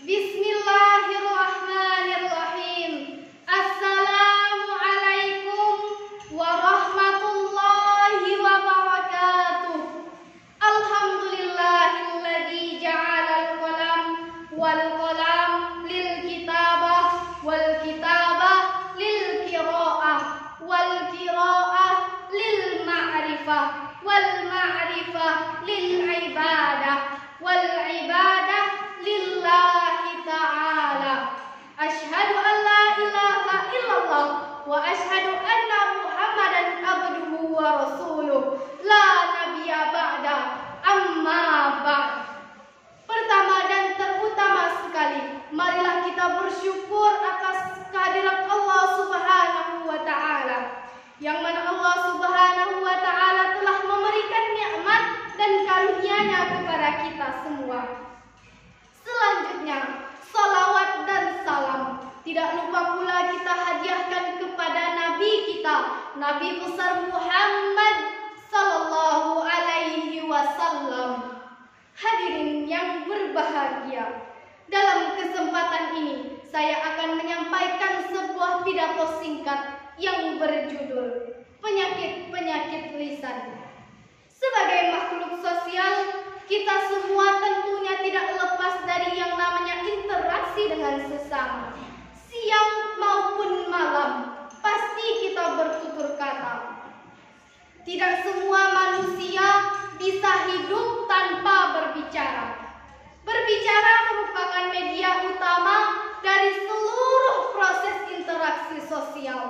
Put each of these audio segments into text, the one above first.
Bismillahirrahmanirrahim. Assalamualaikum warahmatullahi wabarakatuh. Alhamdulillahilladzi ja'alal qalam wal qalam lil kitabah wal kitabah lil qiraah wal qiraah lil ma'rifah wal ma'rifah lil ibadah wal ibadah lillahi ta'ala. Asyhadu an la ilaha illallah wa asyhadu anna Muhammadan abduhu wa rasuluh la nabiyya ba'da, amma ba'd. Pertama dan terutama sekali, marilah kita bersyukur atas kehadirat Allah Subhanahu wa ta'ala, yang mana Allah Subhanahu wa ta'ala telah memberikan nikmat dan karunia-Nya kepada kita semua. Selanjutnya, salawat dan salam tidak lupa pula kita hadiahkan kepada Nabi kita, Nabi besar Muhammad sallallahu alaihi wasallam. Hadirin yang berbahagia, dalam kesempatan ini saya akan menyampaikan sebuah pidato singkat yang berjudul Penyakit-penyakit lisan. Sebagai makhluk sosial, kita semua tentunya tidak lepas dari yang namanya interaksi dengan sesama. Siang maupun malam, pasti kita bertutur kata. Tidak semua manusia bisa hidup tanpa berbicara. Berbicara merupakan media utama dari seluruh proses interaksi sosial.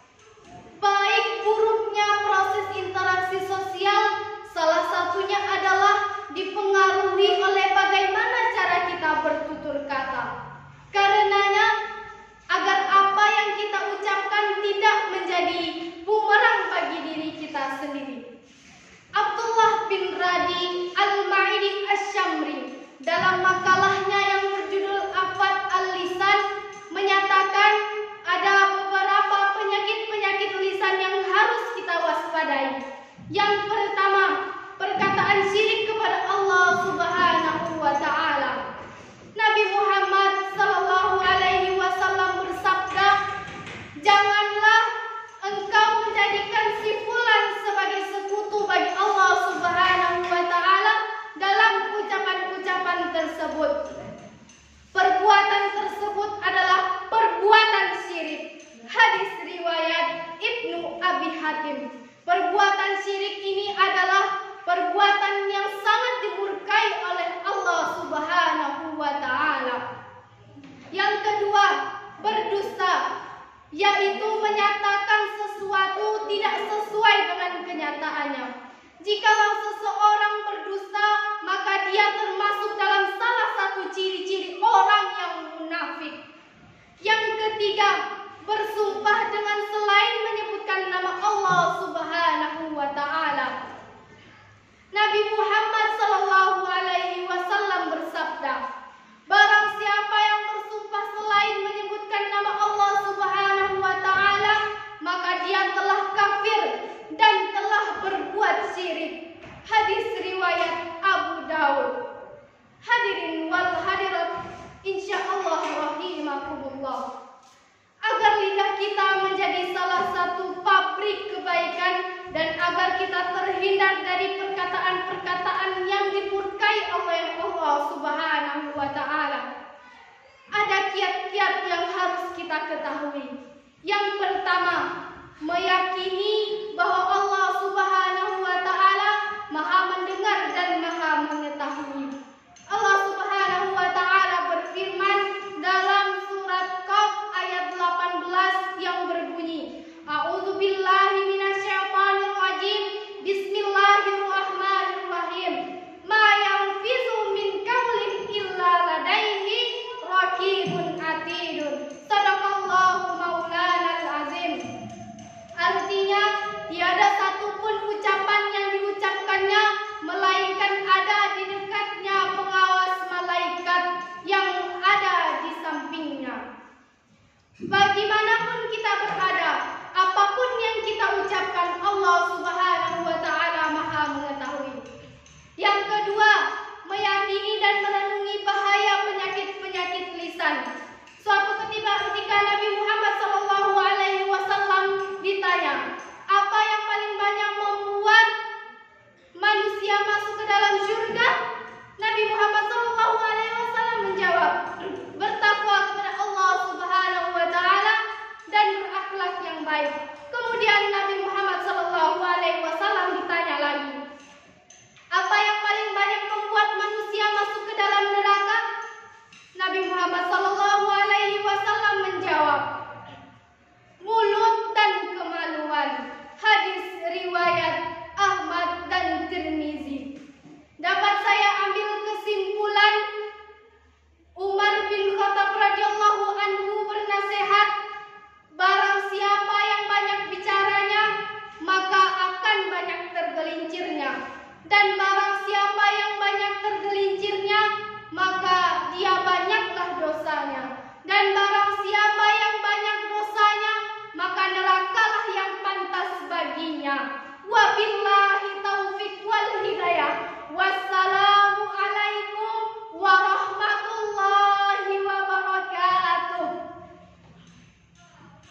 Baik buruknya proses interaksi sosial, salah satunya adalah dipengaruhi oleh bagaimana cara kita bertutur kata. Karenanya, agar apa yang kita ucapkan tidak menjadi bumerang bagi diri kita sendiri. Abdullah bin Radi Al-Ma'idi Asy-Syamri dalam makalahnya yang berjudul Afat Al-Lisan menyatakan ada beberapa penyakit-penyakit lisan yang harus kita waspadai. Yang pertama, perkataan syirik kepada Allah Subhanahu wa ta'ala. Nabi Muhammad sallallahu alaihi wasallam bersabda, "Janganlah engkau menjadikan si fulan sebagai sekutu bagi Allah Subhanahu wa ta'ala dalam ucapan-ucapan tersebut." Perbuatan tersebut adalah perbuatan syirik. Hadis riwayat Ibnu Abi Hatim. Perbuatan syirik ini adalah perbuatan yang sangat dimurkai oleh Allah Subhanahu wa ta'ala. Yang kedua, berdusta, yaitu menyatakan sesuatu tidak sesuai dengan kenyataannya. Jikalau